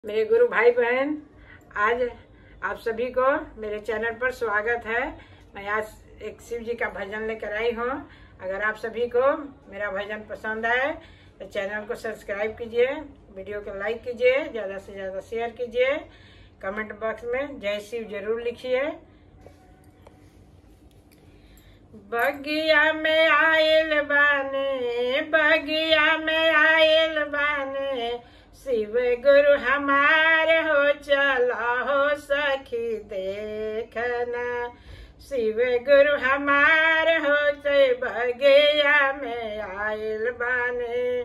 मेरे गुरु भाई बहन, आज आप सभी को मेरे चैनल पर स्वागत है। मैं आज एक शिव जी का भजन लेकर आई हूँ। अगर आप सभी को मेरा भजन पसंद आए तो चैनल को सब्सक्राइब कीजिए, वीडियो को लाइक कीजिए, ज़्यादा से ज़्यादा शेयर कीजिए, कमेंट बॉक्स में जय शिव जरूर लिखिए। बगिया में आयल बाने, बगिया में आयल बाने, शिव गुरु हमार हो, चला हो सखी देखना। शिव गुरु हमार हो, ते बगिया में आयल बाने।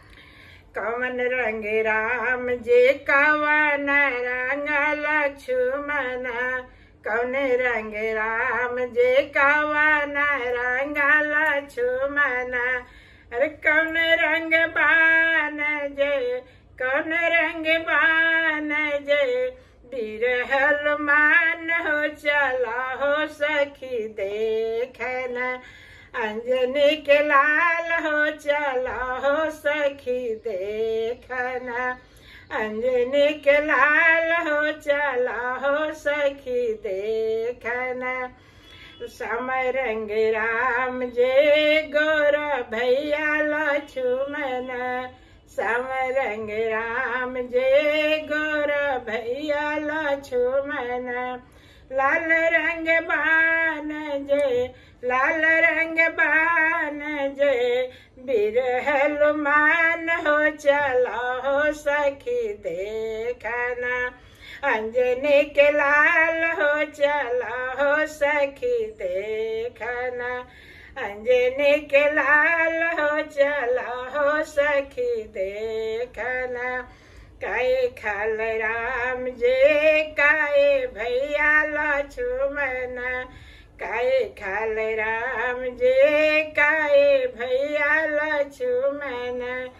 कवन रंग राम जी, कवन रंग लक्ष्मण, कौन रंग राम जी, कवन रंग लक्ष्मण। अरे कौन रंग बान जय, कौन रंग बान जय, वीर हनुमान हो, चला हो सखी देखना। अंजनी के लाल हो, चला हो सखी देखना। अंजनी के लाल हो, चला हो सखी देखना। श्याम रंग राम जे, गोर भैया लक्ष्मण, श्याम रंग राम जे, गोर भैया लक्ष्मण। लाल रंग बान जे, लाल रंग बान जे, वीर हनुमान हो, चला हो सखी देखना। अंजनी के लाल हो, चला हो सखी देखना। अंजनी के लाल हो, चला हो सखी देखना। काए खाल राम जे, काए भैया लक्ष्मण, काए खाल राम जे, काए भैया लक्ष्मण।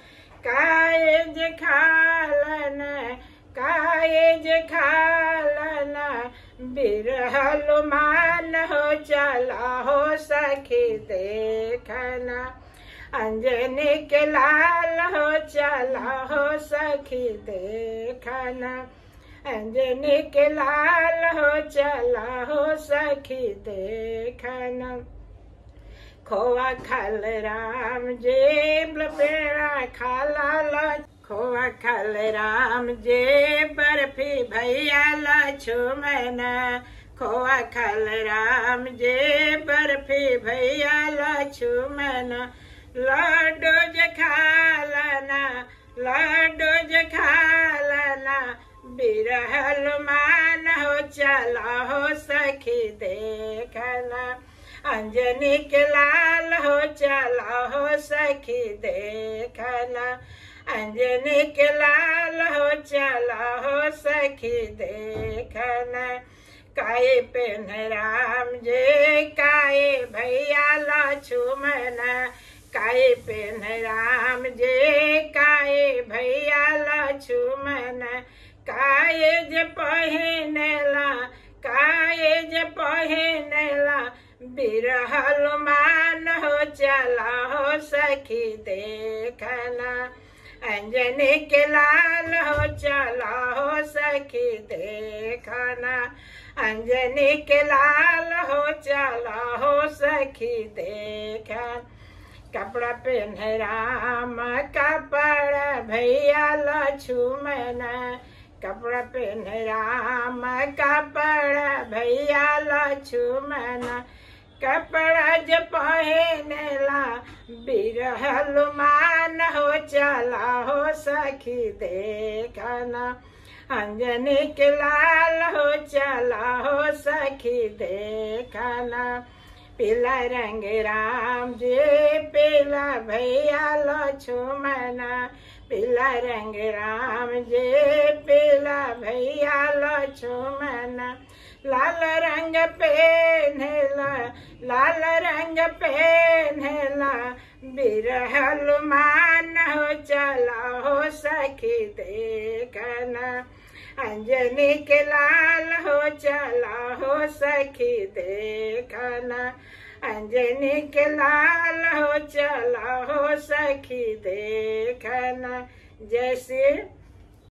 काए जे खालन, काए जे खालन, वीर हनुमान हो, चला हो सखी देखना। अंजनी के लाल हो, चला हो सखी देखना। अंजनी के लाल हो, चला हो सखी देखना। खोआ खाल राम जे, पेड़ा खाला, खोआ खाल राम जे, बर्फी भैया लक्ष्मण, खोआ खाल राम जे, बर्फी भैया लक्ष्मण। लड्डू जे खालना, लड्डू जे खालना, वीर हनुमान हो, चला हो सखी देखना। अंजनी के लाल हो, चला हो सखी देखना। अंजनी के लाल हो, चला हो सखी देखना। काए पेन राम जे, काए भैया लक्ष्मण, काए पेन राम जे, काए भैया लक्ष्मण। काए जे पहिनेला, काए जे पहिनेला, वीर हनुमान हो, चला हो सखी देखना। अंजनी के लाल हो, चला हो सखी देखना। अंजनी के लाल हो, चला हो सखी देखना। कपड़ा पहने राम, कपड़ा भैया लक्ष्मण, कपड़ा पहने राम, कपड़ा भैया लक्ष्मण। कपड़ा जो पहनेला, वीर हनुमान हो, चला हो सखी देखना। अंजनी के लाल हो, चला हो सखी देखना। पीला रंग राम जे, पीला भैया लक्ष्मण, पीला रंग राम जे, पीला भैया लक्ष्मण। लाल रंग पहनेला, लाल रंग पहनेला, वीर हनुमान हो, चला हो सखी देखना। अंजनी के लाल हो, चला हो सखी देखना। अंजनी के लाल हो, चला हो सखी देखना। जय श्री